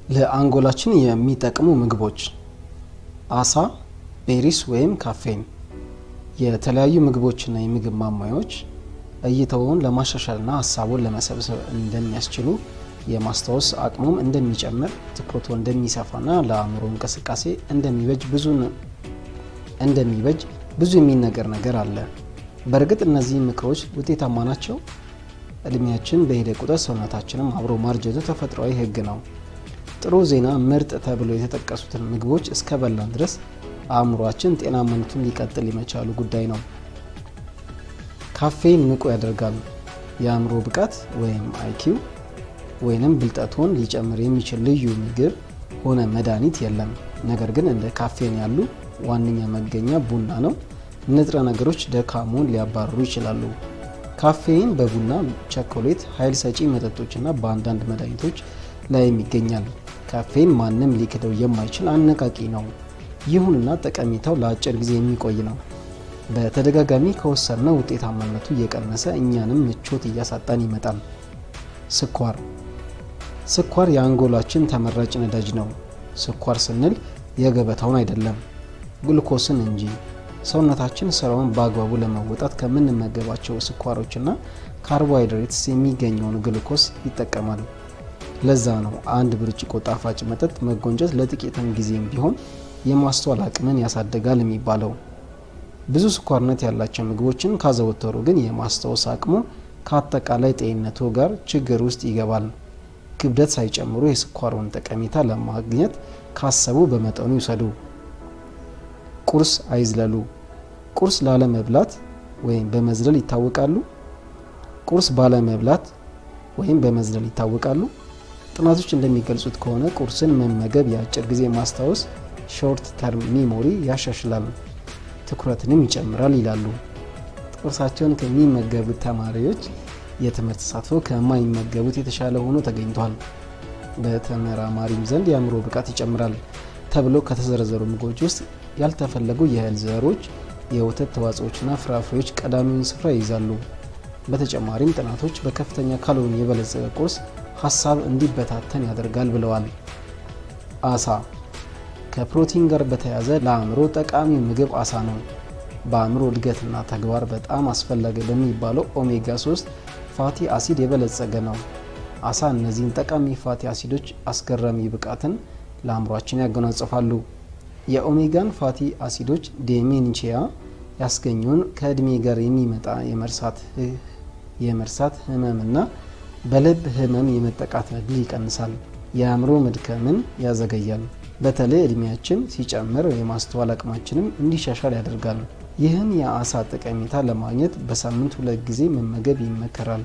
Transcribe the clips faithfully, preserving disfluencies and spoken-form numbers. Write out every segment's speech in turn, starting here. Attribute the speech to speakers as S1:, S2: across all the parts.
S1: ለአንጎላችን የሚጠቅሙ ምግቦች አሳ ቤሪስ ወይም ካፌን የተለያዩ ምግቦችና የምግብ ማሟያዎች እይታውን ለማሻሻልና ሐሳቡን ለመሰብሰብ እንደሚያስችሉ የማስታወስ አቅሙም እንደሚጨምር ትኩረቱ እንደሚሰፋና ለአእምሮ እንቅስቃሴ እንደሚበጅ ብዙ እንደሚበጅ ብዙ የሚነገር ነገር አለ። በእርግጥ እነዚህ ምክሮች ውጤታማ ናቸው? እድሜያችን በሄደ ቁጥር ሰውነታችንም አብሮ ማርጀቱ ተፈጥሯዊ ህግ ነው። ጥሩ ዜና ምርጥ ተብሎ የተጠቀሱትን ምግቦች እስከ በላን ድረስ አእምሮአችን ጤናማነቱን ሊቀጥል የመቻሉ ጉዳይ ነው። ካፌን ንቁ ያደርጋል። የአእምሮ ብቃት ወይም አይኪው ወይንም ብልጠቱን ሊጨምር የሚችል ልዩ ምግብ ሆነ መድኃኒት የለም። ነገር ግን እንደ ካፌን ያሉ ዋነኛ መገኛ ቡና ነው። ንጥረ ነገሮች ደካሙን ሊያባርሩ ይችላሉ። ካፌን በቡና፣ ቸኮሌት፣ ኃይል ሰጪ መጠጦችና በአንዳንድ መድኃኒቶች ላይ ይገኛል። ካፌን ማንም ሊክደው የማይችል አነቃቂ ነው። ይሁንና ጠቀሜታው ለአጭር ጊዜ የሚቆይ ነው። በተደጋጋሚ ከወሰድነው ውጤታማነቱ እየቀነሰ እኛንም ምቾት እያሳጣን ይመጣል። ስኳር ስኳር የአንጎላችን ተመራጭ ነዳጅ ነው። ስኳር ስንል የገበታውን አይደለም፣ ግሉኮስን እንጂ። ሰውነታችን ስራውን በአግባቡ ለመወጣት ከምንመገባቸው ስኳሮችና ካርቦሃይድሬትስ የሚገኘውን ግሉኮስ ይጠቀማል። ለዛ ነው አንድ ብርጭቆ ጣፋጭ መጠጥ መጎንጨት ለጥቂትም ጊዜም ቢሆን የማስተዋል አቅምን ያሳድጋል የሚባለው። ብዙ ስኳርነት ያላቸው ምግቦችን ካዘወተሩ ግን የማስታወስ አቅሙ ከአጠቃላይ ጤንነቱ ጋር ችግር ውስጥ ይገባል። ክብደት ሳይጨምሩ የስኳሩን ጠቀሜታ ለማግኘት ካሰቡ በመጠኑ ይውሰዱ። ቁርስ አይዝለሉ። ቁርስ ላለመብላት ወይም በመዝለል ይታወቃሉ? ቁርስ ባለመብላት ወይም በመዝለል ይታወቃሉ? ጥናቶች እንደሚገልጹት ከሆነ ቁርስን መመገብ የአጭር ጊዜ ማስታወስ ሾርት ተርም ሜሞሪ ያሻሽላል፣ ትኩረትንም ይጨምራል ይላሉ። ቁርሳቸውን ከሚመገቡት ተማሪዎች የትምህርት ተሳትፎ ከማይመገቡት የተሻለ ሆኖ ተገኝቷል። በተመራማሪም ዘንድ የአእምሮ ብቃት ይጨምራል ተብሎ ከተዘረዘሩ ምግቦች ውስጥ ያልተፈለጉ የእህል ዘሮች፣ የወተት ተዋጽኦችና ፍራፍሬዎች ቀዳሚውን ስፍራ ይይዛሉ። በተጨማሪም ጥናቶች በከፍተኛ ካሎሪ የበለጸገ ቁርስ ሐሳብ እንዲበታተን ያደርጋል ብለዋል። አሳ ከፕሮቲን ጋር በተያያዘ ለአእምሮ ጠቃሚ ምግብ አሳ ነው። በአእምሮ እድገትና ተግባር በጣም አስፈላጊ በሚባለው ኦሜጋ ሶስት ፋቲ አሲድ የበለጸገ ነው። አሳ እነዚህን ጠቃሚ ፋቲ አሲዶች አስገራሚ ብቃትን ለአእምሮአችን ያጎናጽፋሉ። የኦሜጋን ፋቲ አሲዶች ዴሜንሺያ ያስገኙን ከእድሜ ጋር የሚመጣ የመርሳት የመርሳት ህመምና በልብ ህመም የመጠቃት ዕድል ይቀንሳል። የአእምሮ መድከምን ያዘገያል። በተለይ እድሜያችን ሲጨምር የማስተዋል አቅማችንም እንዲሻሻል ያደርጋል። ይህን የአሳ ጠቀሜታ ለማግኘት በሳምንት ሁለት ጊዜ መመገብ ይመከራል።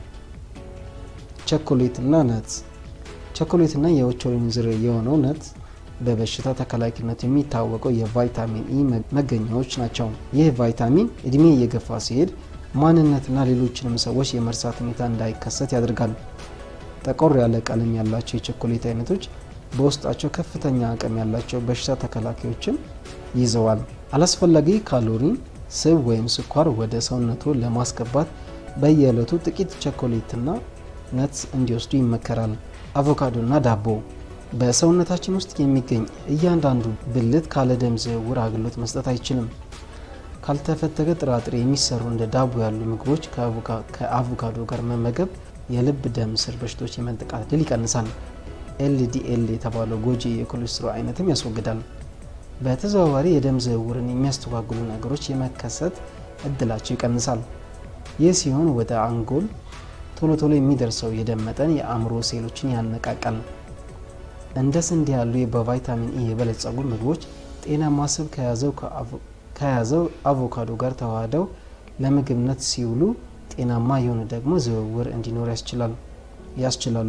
S1: ቸኮሌትና ነትስ ቸኮሌትና የኦቾሎኒ ዝርያ የሆነው ነትስ በበሽታ ተከላካይነት የሚታወቀው የቫይታሚን ኢ መገኛዎች ናቸው። ይህ ቫይታሚን እድሜ እየገፋ ሲሄድ ማንነትና ሌሎችንም ሰዎች የመርሳት ሁኔታ እንዳይከሰት ያደርጋል። ጠቆር ያለ ቀለም ያላቸው የቸኮሌት አይነቶች በውስጣቸው ከፍተኛ አቅም ያላቸው በሽታ ተከላካዮችን ይዘዋል። አላስፈላጊ ካሎሪን፣ ስብ ወይም ስኳር ወደ ሰውነቱ ለማስገባት በየዕለቱ ጥቂት ቸኮሌትና ነትስ እንዲወስዱ ይመከራል። አቮካዶና ዳቦ በሰውነታችን ውስጥ የሚገኝ እያንዳንዱ ብልት ካለ ደም ዝውውር አገልግሎት መስጠት አይችልም። ካልተፈተገ ጥራጥሬ የሚሰሩ እንደ ዳቦ ያሉ ምግቦች ከአቮካዶ ጋር መመገብ የልብ ደም ስር በሽታዎች የመጠቃት ዕድል ይቀንሳል። ኤልዲኤል የተባለው ጎጂ የኮሌስትሮል አይነትም ያስወግዳል። በተዘዋዋሪ የደም ዝውውርን የሚያስተጓጉሉ ነገሮች የመከሰት እድላቸው ይቀንሳል። ይህ ሲሆን ወደ አንጎል ቶሎ ቶሎ የሚደርሰው የደም መጠን የአእምሮ ሴሎችን ያነቃቃል። እንደ ስንዴ ያሉ በቫይታሚን ኢ የበለጸጉ ምግቦች ጤናማ ስብ ከያዘው ከያዘው አቮካዶ ጋር ተዋህደው ለምግብነት ሲውሉ ጤናማ የሆነ ደግሞ ዝውውር እንዲኖር ያስችላል ያስችላሉ።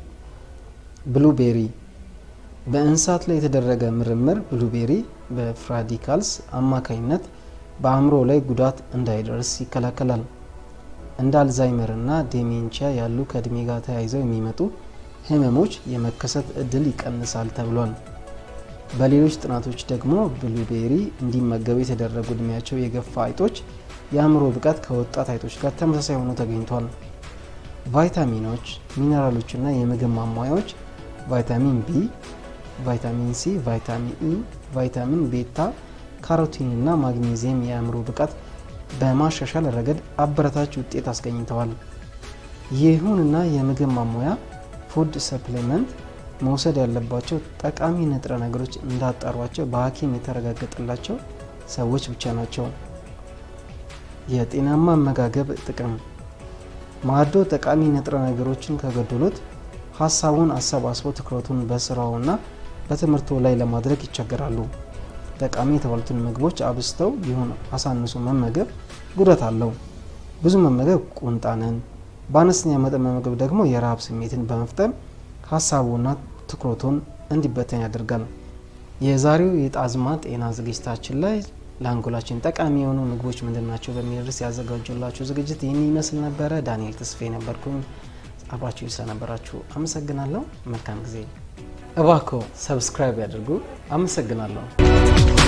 S1: ብሉቤሪ በእንስሳት ላይ የተደረገ ምርምር ብሉቤሪ በፍራዲካልስ አማካኝነት በአእምሮ ላይ ጉዳት እንዳይደርስ ይከላከላል። እንደ አልዛይመር እና ዴሜንሺያ ያሉ ከእድሜ ጋር ተያይዘው የሚመጡ ህመሞች የመከሰት እድል ይቀንሳል ተብሏል። በሌሎች ጥናቶች ደግሞ ብሉቤሪ እንዲመገቡ የተደረጉ እድሜያቸው የገፋ አይጦች የአእምሮ ብቃት ከወጣት አይጦች ጋር ተመሳሳይ ሆኖ ተገኝቷል። ቫይታሚኖች፣ ሚነራሎችና የምግብ ማሟያዎች ቫይታሚን ቢ፣ ቫይታሚን ሲ፣ ቫይታሚን ኢ፣ ቫይታሚን ቤታ ካሮቲን እና ማግኔዚየም የአእምሮ ብቃት በማሻሻል ረገድ አበረታች ውጤት አስገኝተዋል። ይሁንና የምግብ ማሟያ ፉድ ሰፕሊመንት መውሰድ ያለባቸው ጠቃሚ ንጥረ ነገሮች እንዳጣሯቸው በሐኪም የተረጋገጠላቸው ሰዎች ብቻ ናቸው። የጤናማ አመጋገብ ጥቅም ማዕዶ ጠቃሚ ንጥረ ነገሮችን ከገደሉት ሐሳቡን አሰባስቦ ትኩረቱን በስራውና በትምህርቱ ላይ ለማድረግ ይቸገራሉ። ጠቃሚ የተባሉትን ምግቦች አብስተው ይሁን አሳንሱ መመገብ ጉዳት አለው። ብዙ መመገብ ቁንጣንን፣ በአነስተኛ መጠን መመገብ ደግሞ የረሃብ ስሜትን በመፍጠር ሐሳቡና ትኩረቱን እንዲበተን ያደርጋል። የዛሬው የጣዝማ ጤና ዝግጅታችን ላይ ለአንጎላችን ጠቃሚ የሆኑ ምግቦች ምንድናቸው በሚል ርዕስ ያዘጋጀሁላችሁ ዝግጅት ይህን ይመስል ነበር። ዳንኤል ተስፋዬ ነበርኩኝ። አብራችሁ ስለነበራችሁ አመሰግናለሁ። መልካም ጊዜ። እባክዎ ሰብስክራይብ ያድርጉ። አመሰግናለሁ።